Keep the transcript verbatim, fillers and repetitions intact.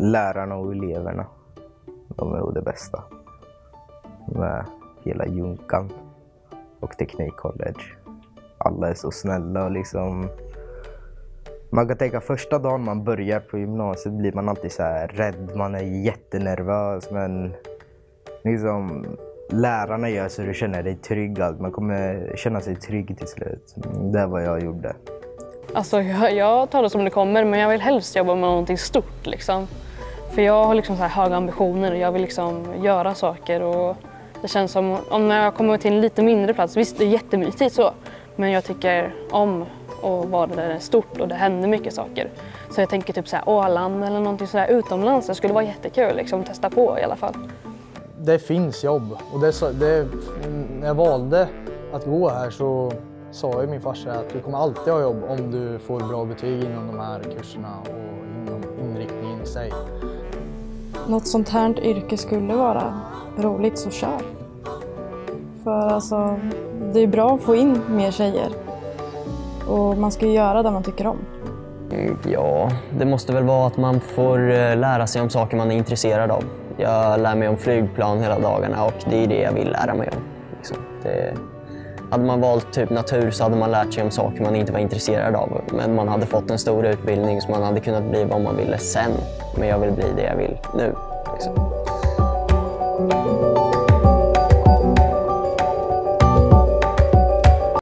lärarna och eleverna. De är nog det bästa. Med hela Junkan och Teknikcollege. Alla är så snälla och liksom... Man kan tänka första dagen man börjar på gymnasiet blir man alltid så här rädd, man är jättenervös, men liksom lärarna gör så du känner dig trygg, man kommer känna sig trygg till slut. Det är vad jag gjorde. Alltså jag, jag tar det som det kommer, men jag vill helst jobba med någonting stort liksom. För jag har liksom så här höga ambitioner och jag vill liksom göra saker, och det känns som om när jag kommer till en lite mindre plats, visst det är jättemysigt så, men jag tycker om att vara där det är stort och det händer mycket saker. Så jag tänker typ så här Åland eller någonting så där utomlands, det skulle vara jättekul liksom, testa på i alla fall. Det finns jobb, och det, det, när jag valde att gå här så sa ju min farsa att du kommer alltid ha jobb om du får bra betyg inom de här kurserna och inom inriktningen i sig. Något sånt här yrke skulle vara roligt, så kör. För alltså, det är bra att få in mer tjejer. Och man ska ju göra det man tycker om. Ja, det måste väl vara att man får lära sig om saker man är intresserad av. Jag lär mig om flygplan hela dagarna och det är det jag vill lära mig om. Liksom. Det... Hade man valt typ natur så hade man lärt sig om saker man inte var intresserad av. Men man hade fått en stor utbildning så man hade kunnat bli vad man ville sen. Men jag vill bli det jag vill nu. Liksom.